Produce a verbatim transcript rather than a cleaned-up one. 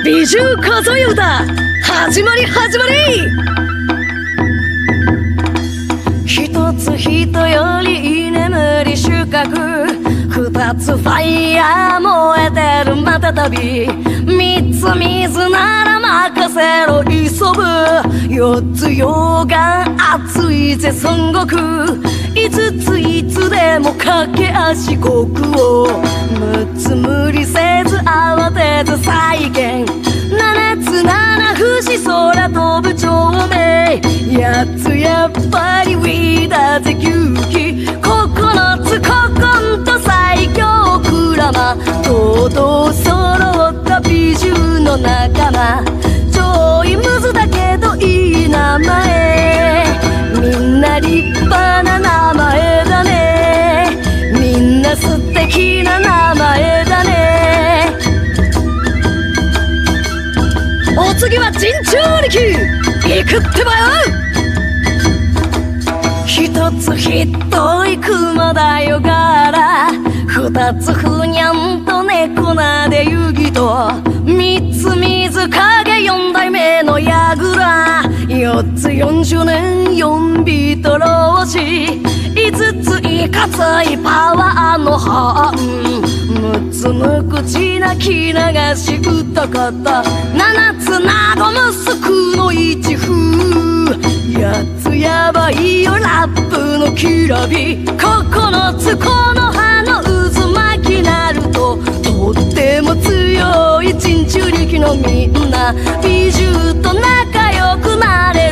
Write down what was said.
美獣数え歌始まり始まり。一つ人より居眠り収穫、二つファイヤー燃えてるまたたび、三つ水なら任せろ磯部、四つ溶岩熱いぜ孫悟空、五ついつでも駆け足国王、六つ無理せず慌てず再現、七つ七節空飛ぶ長命、八つやっぱりウィーだぜ牛気、九つ古今と最強クラマ、とうとう揃った美獣の仲間、ちょいムズだけどいい名前、みんな立派な名前だね、みんな素敵な名前だね。お次は陣中力行くってばよ。一つひどい熊だよガラ、二つふにゃんと猫なで遊戯と、三つ水影四代目のヤグラ、四つ四十年四ビート老子、五ついかついパワーのハン、六つ無口な気流し歌方、七つなど息子の一風、八つやばいよラップのきらび、九つこの葉の渦巻きなると、とっても強い陣中力のみんな、美獣と仲良くなれ